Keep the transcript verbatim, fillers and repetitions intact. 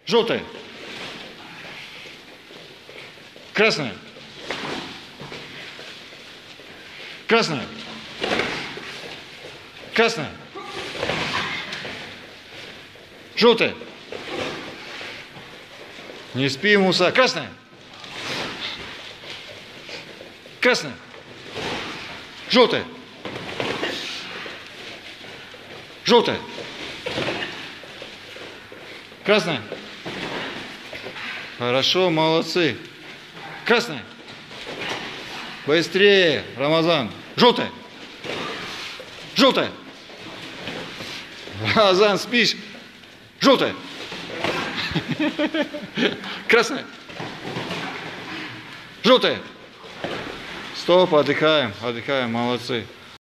Желтая. Красная. Красная. Красная. Желтая. Не спи, Муса. Красная. Красная. Желтая. Желтая. Красная. Хорошо, молодцы. Красная. Быстрее, Рамазан. Желтая. Желтая. Рамазан, спишь? Желтая. Красная. Желтая. Стоп, отдыхаем, отдыхаем, молодцы.